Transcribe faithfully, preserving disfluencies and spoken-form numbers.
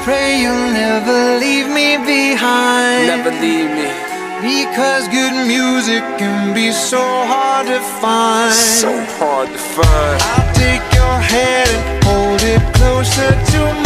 pray you'll never leave me behind. Never leave me. Because good music can be so hard to find. So hard to find. I'll take your hand and hold it closer to